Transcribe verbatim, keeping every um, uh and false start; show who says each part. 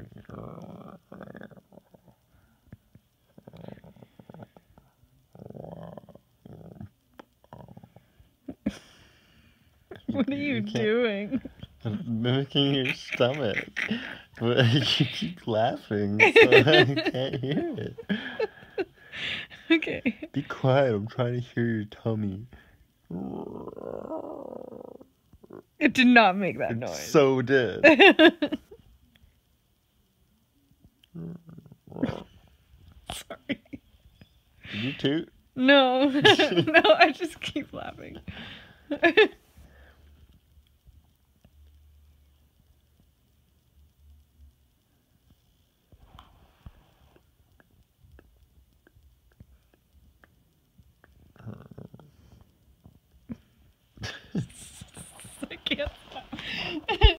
Speaker 1: What are you, you doing?
Speaker 2: I'm mimicking your stomach. But you keep laughing, so I can't hear it.
Speaker 1: Okay.
Speaker 2: Be quiet, I'm trying to hear your tummy.
Speaker 1: It did not make that
Speaker 2: it
Speaker 1: noise.
Speaker 2: So did.
Speaker 1: Sorry.
Speaker 2: Did you toot?
Speaker 1: No. No, I just keep laughing.